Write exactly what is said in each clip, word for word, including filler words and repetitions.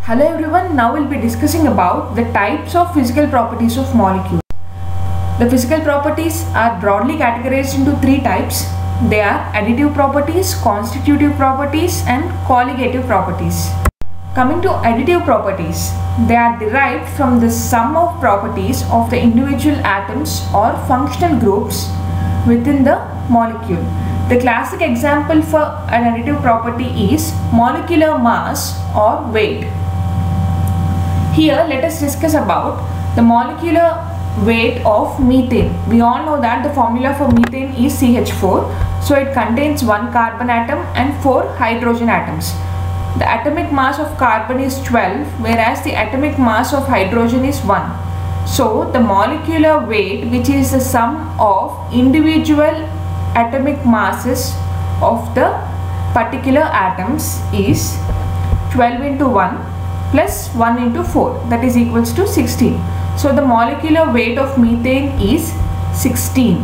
Hello everyone, now we'll be discussing about the types of physical properties of molecules. The physical properties are broadly categorized into three types. They are additive properties, constitutive properties and colligative properties. Coming to additive properties, they are derived from the sum of properties of the individual atoms or functional groups within the molecule. The classic example for an additive property is molecular mass or weight. Here let us discuss about the molecular weight of methane. We all know that the formula for methane is C H four. So it contains one carbon atom and four hydrogen atoms. The atomic mass of carbon is twelve, whereas the atomic mass of hydrogen is one. So the molecular weight, which is the sum of individual atomic masses of the particular atoms, is twelve into one plus one into four, that is equals to sixteen. So the molecular weight of methane is sixteen.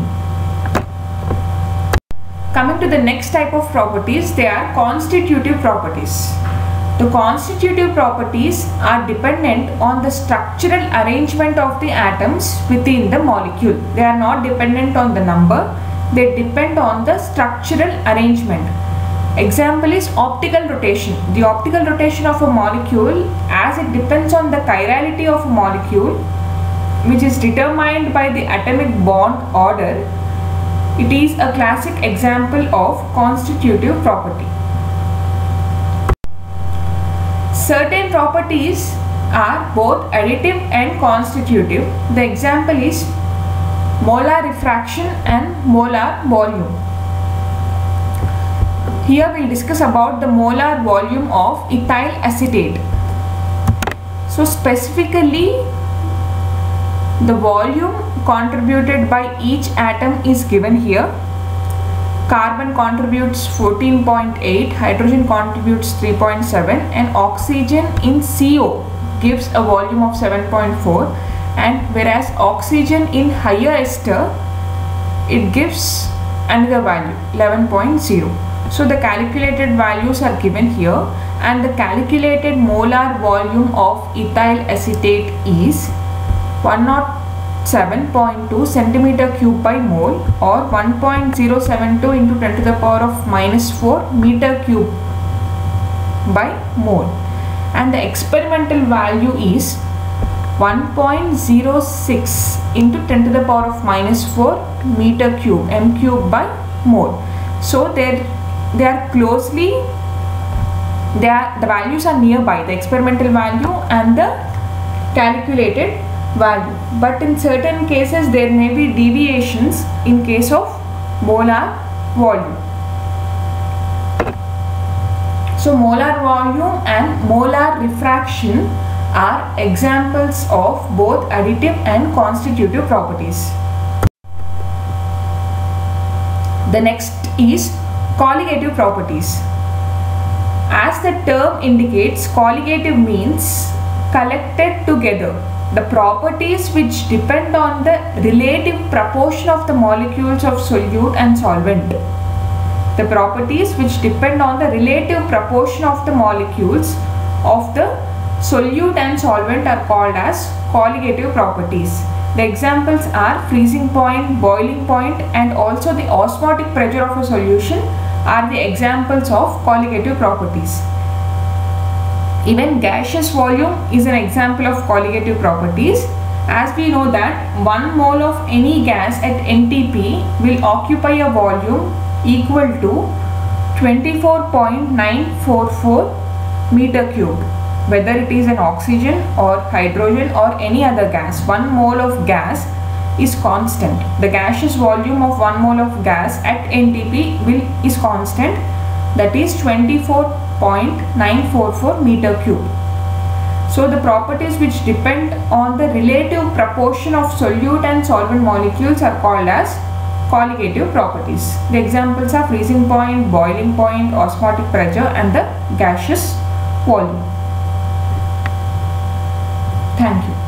Coming to the next type of properties, they are constitutive properties. The constitutive properties are dependent on the structural arrangement of the atoms within the molecule. They are not dependent on the number, they depend on the structural arrangement. Example is optical rotation. The optical rotation of a molecule, as it depends on the chirality of a molecule, which is determined by the atomic bond order, it is a classic example of constitutive property. Certain properties are both additive and constitutive. The example is molar refraction and molar volume. Here we will discuss about the molar volume of ethyl acetate. So specifically, the volume contributed by each atom is given here. Carbon contributes fourteen point eight, hydrogen contributes three point seven and oxygen in C O gives a volume of seven point four, and whereas oxygen in higher ester, it gives another value eleven point zero. So the calculated values are given here, and the calculated molar volume of ethyl acetate is one hundred seven point two centimeter cube by mole, or one point zero seven two into ten to the power of minus four meter cube by mole, and the experimental value is one point zero six into ten to the power of minus four meter cube m cube by mole. So there they are closely, they are, the values are nearby, the experimental value and the calculated value, but in certain cases there may be deviations in case of molar volume. So molar volume and molar refraction are examples of both additive and constitutive properties. The next is colligative properties. As the term indicates, colligative means collected together. The properties which depend on the relative proportion of the molecules of solute and solvent. The properties which depend on the relative proportion of the molecules of the solute and solvent are called as colligative properties. The examples are freezing point, boiling point and also the osmotic pressure of a solution are the examples of colligative properties. Even gaseous volume is an example of colligative properties, as we know that one mole of any gas at N T P will occupy a volume equal to twenty-four point nine four four meter cube. Whether it is an oxygen or hydrogen or any other gas, one mole of gas is constant. The gaseous volume of one mole of gas at N T P will is constant, that is twenty-four point nine four four meter cube. So the properties which depend on the relative proportion of solute and solvent molecules are called as colligative properties. The examples are freezing point, boiling point, osmotic pressure and the gaseous volume. Thank you.